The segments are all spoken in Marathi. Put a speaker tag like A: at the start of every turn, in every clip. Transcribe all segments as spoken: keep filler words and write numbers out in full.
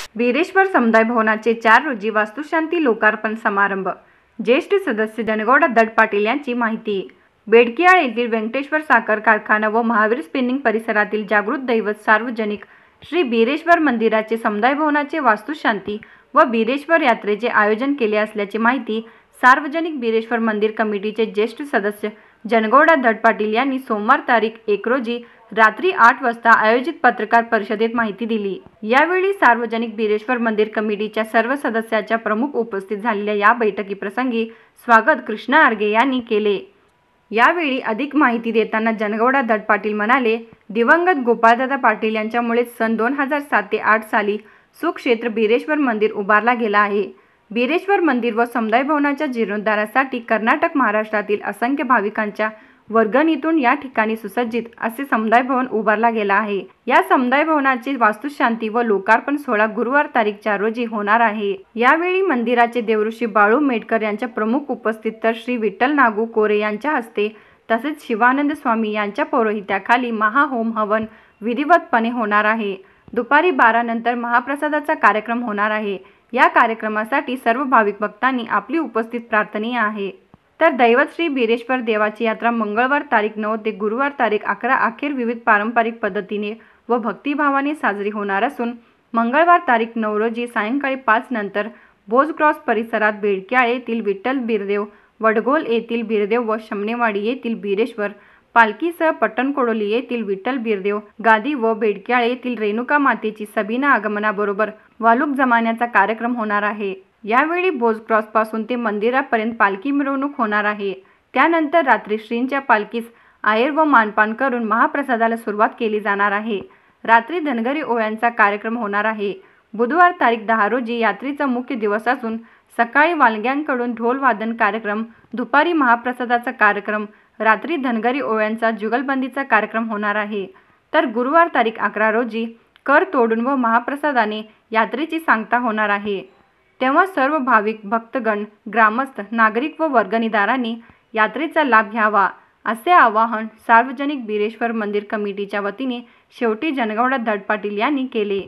A: बीरेश्वर समुदाय भवनाचे चार रोजी वास्तुशांती लोकार्पण समारंभ। ज्येष्ठ सदस्य जनगौडा दत्त पाटील यांची माहिती। बेडकियाळ येथील व्यंकटेश्वर साखर कारखाना व महावीर स्पिनिंग परिसरातील जागृत दैवत सार्वजनिक श्री बीरेश्वर मंदिराचे समुदाय भवनाचे वास्तुशांती व बीरेश्वर यात्रेचे आयोजन केले असल्याची माहिती सार्वजनिक बीरेश्वर मंदिर कमिटीचे ज्येष्ठ सदस्य जनगौडा दत्त पाटील यांनी सोमवार तारीख एक रोजी रात्री आठ वाजता आयोजित पत्रकार परिषदेत माहिती दिली। यावेळी सार्वजनिक बीरेश्वर मंदिर कमिटीच्या सर्व सदस्याच्या प्रमुख उपस्थित झालेल्या या बैठकीप्रसंगी स्वागत कृष्णा आर्गे यांनी केले। यावेळी अधिक माहिती देताना जनगौडा दत्त पाटील म्हणाले, दिवंगत गोपाळदादा पाटील यांच्यामुळे सन दोन हजार सात ते आठ साली सुक्षेत्र बीरेश्वर मंदिर उभारला गेला आहे। बीरेश्वर मंदिर व समुदाय भवनाच्या जीर्णोद्धारासाठी कर्नाटक महाराष्ट्रातील असंख्य भाविकांच्या वर्गणीतून या ठिकाणी सुसज्जित असे समुदाय भवन उभारला गेला आहे। या समुदाय भवनाची वास्तुशांती व लोकार्पण सोहळा गुरुवार तारीख चार रोजी होणार आहे। यावेळी मंदिराचे देवऋषी बाळू मेटकर यांच्या प्रमुख उपस्थित तर श्री विठ्ठल नागू कोरे यांच्या हस्ते तसेच शिवानंद स्वामी यांच्या पौरोहित्याखाली महाहोम हवन विधिवतपणे होणार आहे। दुपारी बारा नंतर महाप्रसादाचा कार्यक्रम होणार आहे। या कार्यक्रमासाठी सर्व भाविक भक्तांनी आपली उपस्थित प्रार्थनीय आहे। तर दैवत श्री बीरेश्वर देवाची यात्रा मंगळवार तारीख नऊ ते गुरुवार तारीख अकरा अखेर विविध पारंपरिक पद्धतीने व भक्तिभावाने साजरी होणार असून मंगळवार तारीख नऊ रोजी सायंकाळी पाच नंतर भोज क्रॉस परिसरात बेडकियाळ येथील विठ्ठल बिरदेव, वडगोल येथील बिरदेव व शमनेवाडी येथील बीरेश्वर पालखीसह पट्टणकोडोली येथील विठ्ठल बिरदेव गादी व बेडकियाळ येथील रेणुका मातेची सबिना आगमनाबरोबर वालूक जमान्याचा कार्यक्रम होणार आहे। यावेळी भोज क्रॉस पासून ते मंदिरापर्यंत पालखी मिरवणूक होणार आहे। त्यानंतर रात्री श्रींच्या पालखीस आयर व मानपान करून महाप्रसादाला सुरुवात केली जाणार आहे। रात्री धनगरी ओव्यांचा कार्यक्रम होणार आहे। बुधवार तारीख दहा रोजी यात्रेचा मुख्य दिवस असून सकाळी वालग्यांकडून ढोल वादन कार्यक्रम, दुपारी महाप्रसादाचा कार्यक्रम, रात्री धनगरी ओव्यांचा जुगलबंदीचा कार्यक्रम होणार आहे। तर गुरुवार तारीख अकरा रोजी कर तोडून व महाप्रसादाने यात्रेची सांगता होणार आहे। तेव्हा सर्व भाविक भक्तगण, ग्रामस्थ, नागरिक व वर्गणीदारांनी यात्रेचा लाभ घ्यावा असे आवाहन सार्वजनिक बीरेश्वर मंदिर कमिटीच्या वतीने शेवटी जनगौडा दत्त पाटील यांनी केले।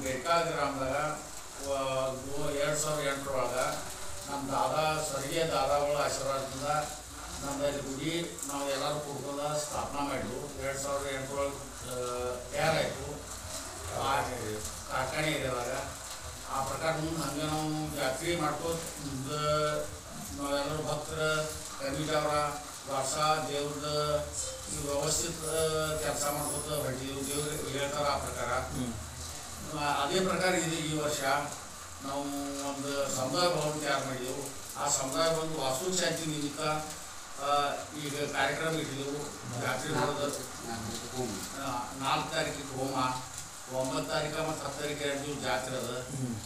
B: ಆ ಪ್ರಕಾರ ಮುಂದೆ ಹಂಗೆ ನಾವು ಜಾತ್ರೆ ಮಾಡ್ಕೋತ ನಾವೆಲ್ಲರೂ ಭಕ್ತರ ಕಮಿಟಿಯವರ ವರ್ಷ ದೇವ್ರದ ವ್ಯವಸ್ಥಿತ ಕೆಲಸ ಮಾಡ್ಕೋತ ಹೊರಟಿದ್ದೀವಿ। ದೇವ್ರು ಹೇಳ್ತಾರೆ ಆ ಪ್ರಕಾರ ಅದೇ ಪ್ರಕಾರ ಇದೆ। ಈ ವರ್ಷ ನಾವು ಒಂದು ಸಮುದಾಯ ಭವನ ತಯಾರು ಮಾಡಿದೆವು। ಆ ಸಮುದಾಯ ಭವನ ವಾಸ್ತುಶಾಂತಿ ನಿಮಿತ್ತ ಈಗ ಕಾರ್ಯಕ್ರಮ ಇಟ್ಟಿದ್ದೆವು। ಜಾತ್ರೆ ಮಾಡೋದು ನಾಲ್ಕು ತಾರೀಕಿಗೆ ಹೋಮ, ಒಂಬತ್ತು ತಾರೀಕು ಮತ್ತು ಹತ್ತು ತಾರೀಕು ಎರಡು ದಿವಸ ಜಾತ್ರೆ ಅದ।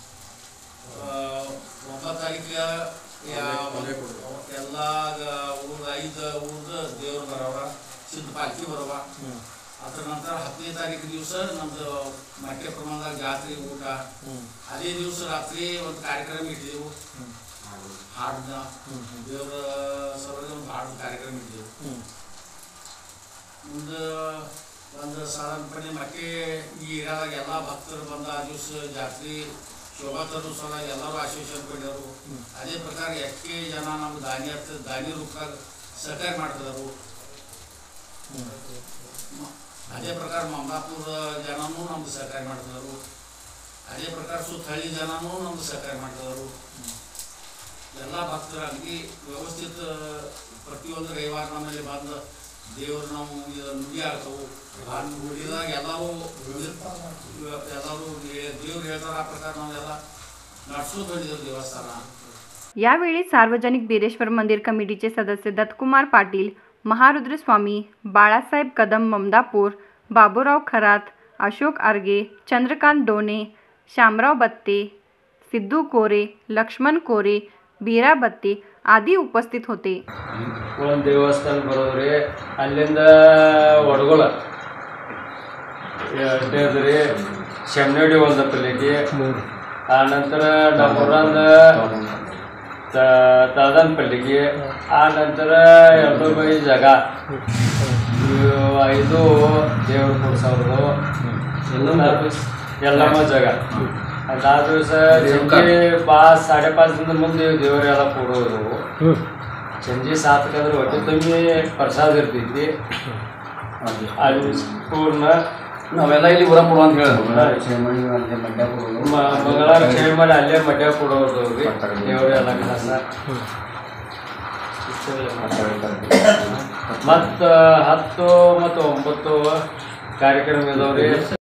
B: ಒಂಬತ್ತು ತಾರೀಕಿಗೆ ಎಲ್ಲ ಊರ ಐದು ಊರ್ದ ದೇವ್ರು ಬರವ, ಸಿದ್ಧ ಪಾಲ್ಕಿ ಬರವ। ಅದರ ನಂತರ ಹತ್ತನೇ ತಾರೀಕು ದಿವಸ ನಮ್ದು ಮಠ್ಯ ಪ್ರಮಾಣದಾಗ ಜಾತ್ರೆ ಊಟ। ಅದೇ ದಿವಸ ರಾತ್ರಿ ಒಂದು ಕಾರ್ಯಕ್ರಮ ಇಟ್ಟಿದ್ದೆವು, ಹಾಡಿನ ದೇವರ ಸಲುವಾಗಿ ಒಂದು ಹಾಡಿನ ಕಾರ್ಯಕ್ರಮ ಇಟ್ಟಿದ್ದೆವು। ಮುಂದೆ ಒಂದು ಸಾಧಾರಣಪಣೆ ಮತ್ತೆ ಈ ಏರಿಯಾದಾಗ ಎಲ್ಲ ಭಕ್ತರು ಬಂದ ಆ ದಿವಸ ಜಾತ್ರೆ ಶೋಭಾ ತರೋ ಸಲ ಎಲ್ಲರೂ ಆಶೀರ್ವಾದ ಪಡ್ಯಾರು। ಅದೇ ಪ್ರಕಾರ ಎಷ್ಟೇ ಜನ ನಮ್ಮ ದಾನಿ ಹತ್ತ ದಾನಿ ರೂಪದಾಗ ಸಹಕಾರ ಮಾಡ್ತಿದ್ರು। ಅದೇ ಪ್ರಕಾರ ಮಮದಾಪುರ ಜನನೂ ನಮ್ದು ಸಹಕಾರ ಮಾಡ್ತಿದ್ರು। ಅದೇ ಪ್ರಕಾರ ಸುತ್ತಹಳ್ಳಿ ಜನನೂ ನಮ್ದು ಸಹಕಾರ ಮಾಡ್ತಿದ್ರು। ಎಲ್ಲ ಭಕ್ತರು ಅಲ್ಲಿಗೆ ವ್ಯವಸ್ಥಿತ ಪ್ರತಿಯೊಂದು ರವಿವಾರ ನಮ್ಮಲ್ಲಿ ಬಂದು ದೇವರು ನಾವು ನುಡಿ ಆಗ್ತವು ನುಡಿದಾಗ ಎಲ್ಲರೂ ಎಲ್ಲರೂ ದೇವ್ರು ಹೇಳ್ತಾರೆ ಆ ಪ್ರಕಾರ ನಾವೆಲ್ಲ ನಡ್ಸೋದು ಬಂದಿದ್ದೇವೆ ದೇವಸ್ಥಾನ।
A: यावेळी सार्वजनिक बीरेश्वर मंदिर कमिटीचे सदस्य दत्तकुमार पाटील, महारुद्र स्वामी, बाळासाहेब कदम ममदापूर, बाबूराव खरात, अशोक आर्गे, चंद्रकांत डोने, शामराव बत्ते, सिद्धू कोरे, लक्ष्मण कोरे, बीरा बत्ते आदी उपस्थित होते।
C: ಒಂದು ದೇವಸ್ಥಾನ ಬರೋದ್ರಿ, ಅಲ್ಲಿಂದ ವಡಗೋಳ ಅಷ್ಟೇದ್ರಿ, ಶಮನೇಡಿ ಒಂದು ಪಲ್ಲಿಗೆ, ಆ ನಂತರ ನಮ್ಮೂರಂದ ತಳದನ್ ಪಲ್ಲಿಗೆ, ಆ ನಂತರ ಎರಡು ಬೈ ಜಾಗ ಐದು ದೇವ್ರ ಕೂಡ್ಸೋದು ಎಲ್ಲಮ್ಮ ಜಾಗ ಅದಾದ ದಿವಸ ಸಂಜೆ ಪಾಚ್ ಸಾಡೆ ಪಾಚ್ದಿಂದ ಮುಂದೆ ದೇವರೆಲ್ಲ ಕೊಡೋದು. ಸಂಜೆ ಸಾತಕ್ಕಾದ್ರೆ ಹೊಟ್ಟೆ ತುಂಬಿ ಪ್ರಸಾದ ಇರ್ತೈತಿ. ಅಲ್ಲಿ ಪೂರ್ಣ
D: ನಾವೆಲ್ಲ ಇಲ್ಲಿ ಊರ ಕೊಡು ಅಂತ ಹೇಳಿದ್ರು.
C: ಮಂಗಳವಾರ ಚೇಂಜ್ ಮಾಡಿ ಅಲ್ಲೇ ಮಡ್ಯ ಕೊಡೋದು ರೀ ದೇವರೆಲ್ಲ ಕಲಸ. ಮತ್ತು ಹತ್ತು ಮತ್ತು ಒಂಬತ್ತು ಕಾರ್ಯಕ್ರಮ ಇದಾವ್ರಿ.